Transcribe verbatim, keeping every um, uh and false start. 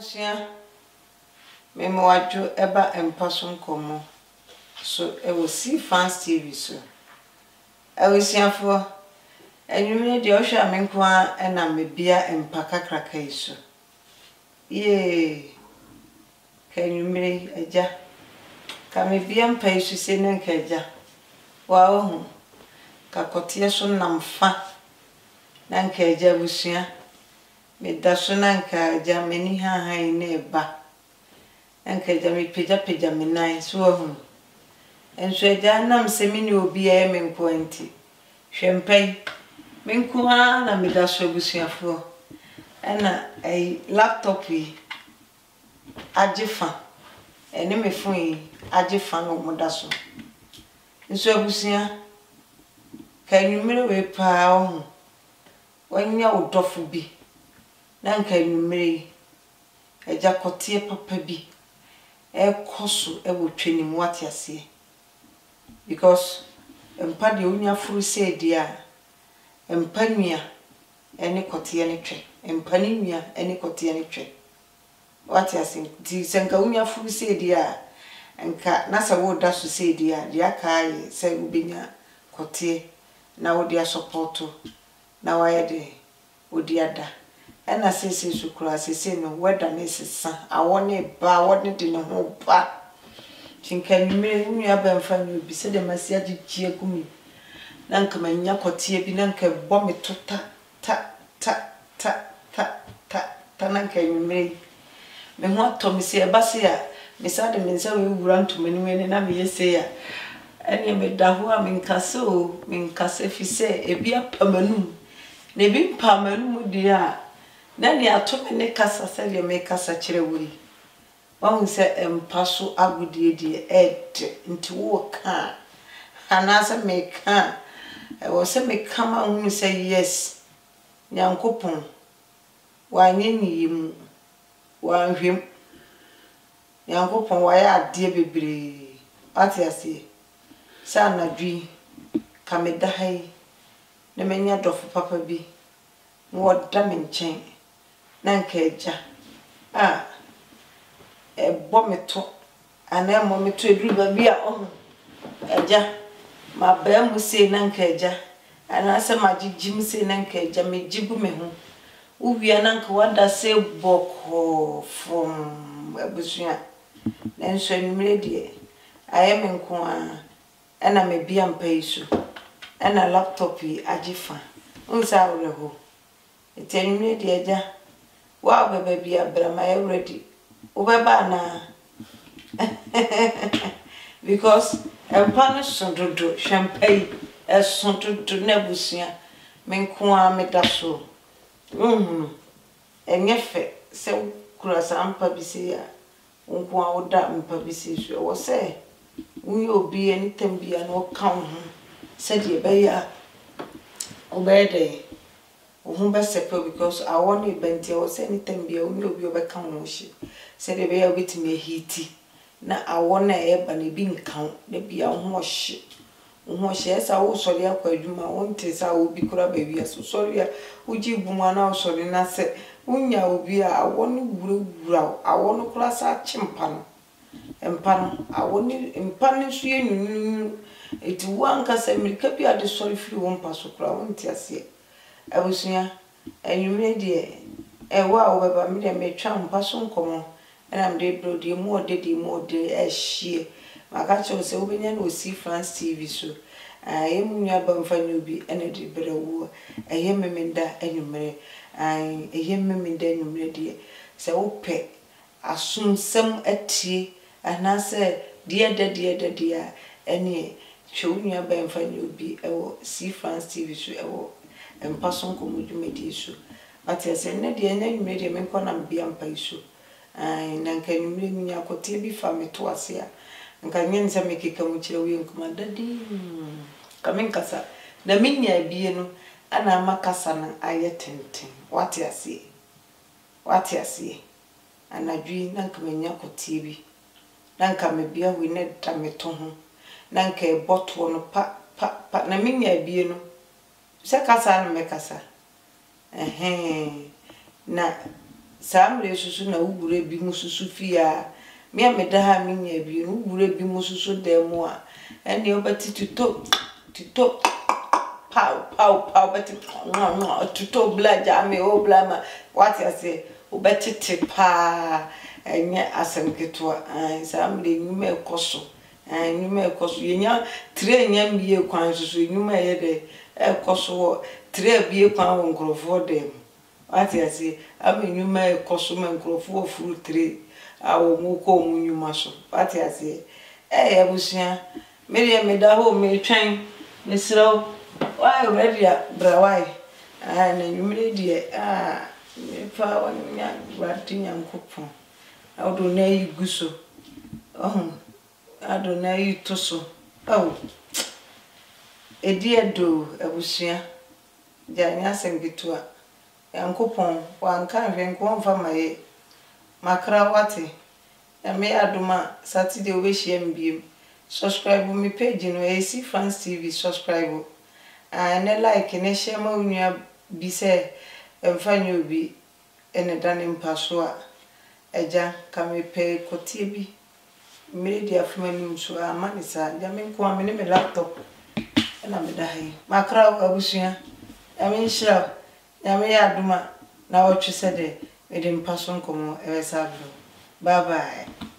Abusia memo wadwo eba empaso nkomo so e wo see fans T V so awusiafo enwumire de ohwe amenko a na mebia empa kakraka iso ye kanwumire aja ka mebia empa iso se na nkaja wa ohu ka kotie so namfa na nkaja abusia me daso na nkaja meni ha han na eba nkaja me peja peja me nan so ohu enso aja nam se me ni obi a me nko anti hwempai me nko a na me daso abusiafo ena ai laptop yi ajefa ene me phone yi ajefa no mo daso nso abusia kanwumire we pa ohu wanya odofo bi na nkanwumire eja kotie papa bi e koso e wo twanim wate ase because empa de onya furu se dia empa nua ene kotie ne twe empa ni nua ene kotie ne twe wate ase di senka onya furu se dia enka na sa wo da so se dia dia kai se ubenya kotie na wo dia support na wa yede wo dia da ena sese sukura sese no weda ne sesa awone ba awone de ne ho ba tinkanwumire nua ba mfa nyu bi se de masia gigie kumi na nka manya kotie bi na nka bo me tota ta ta ta ta ta ta na nkanwumire me ho ato me se eba se ya me sa de me nsa we wura ntomani we na me yese ya ene me da ho a me nkase o me nkase fi se ebi apamanu na ebi mpamanu dia na ni atome ne kasa se le me kasa kire wuri won se empaso agudie die ed nti wo ka anasa me ka e wo se me kama hu se yes nyankopon wa nyeni yimu wa hwem nyankopon wa ya ade bebre ati ase sa na dwi ka me dahai na menya dofo papa bi wo da me nchen na nkaja ah e bo meto ana mo meto eduru ba bi a ohu eja ma ba mu se na nkaja ana se ma jijim se na nkaja me jigu me ho uwia na nka wada se boko from abusuya na nso nwumire de aye me nko a ana me bia mpa isu ana laptop yi ajifa unsa awreho etenwumire de eja wa baba bia brama e ready ubeba na because empane sondodo champagne e sondodo na busia me nko a me daso mhm enyefe se kura sampa bi se ya nko a oda mpa bi se so wo se wi obi eni tambia no kan ho se de be ya obede ohun be sepe because I want to benti o se anytime bia wi obi obeka ho shi se de be ya obetime hiti na awona e ba na bi nkan na bia ho shi ho shi esa wo sori akwadwuma wonte sa obi kura ba wi aso sori a uji buma na sori na se unya obi a awonu wurawura awonu kura sa chimpa no empa no awoni empa ne so yenunu eti wanka se mirika bi ade sori firi won paso kura wonte ase abusuya enwumire de e wa obeba me de metwa mpaso nkomo na mde bro de mu ode de mu ode e hie maka cho se obenya na osi France T V so ai mu nua ba mfanyu bi ene de brewo eye memenda enwumire ai eye memenda enwumire de se ope asumsem atie anase de de de de de ene cho nua ba mfanyu bi ewo si France T V so ewo empaso nkomo dwumedi so ati se ne de enya nwumire de menko na mbia mpa iso ai na nka nwumire nya kote bi fa meto ase a nka nyense mekeka mu kire wi nkoma dadi kamen kasa na minya bie no ana makasa na ayetenten wati ase wati ase anadwi na nka menya kote bi na nka mebia wi ne da meto ho na nka e bottle no pa pa pa na minya bie no se kasa na mekasa eh na samre susu na wugure bi mu susu fia me me da ha me nya bi wugure bi mu susu demu a ene obati tito tito pow pow pow bati tito bla jame o bla ma what I say obati tipa enye asemketo an samre nyuma ekoso an nyuma ekoso yenya tre nya mbiye kwan susu nyuma ye de ekoso tre bie kwan won krofo dem what I say am nyuma ekoso man krofo furu tre awo mu ko mu nyuma so what I say eh abusia me de me da ho me twen me sro why ready bra why ah na nyumre die ah me fa wanya rati nyankopon awdo na yiguso oh ado na yitoso oh edi edo abusia janya sengitua yankopon wanka hwenko mfa maye makra wate ya me aduma Saturday we shiem biem subscribe mi page no A C France T V subscribe and like ne share ma unua bi se emfa nyobi ene dane mpaso a eja ka me pe kotie bi media fumani so amani sa ja me nko am ne me laptop na me dai makra abusua ya me shira ya me aduma na otwe se de me de mpaso nkomo e sa bye bye.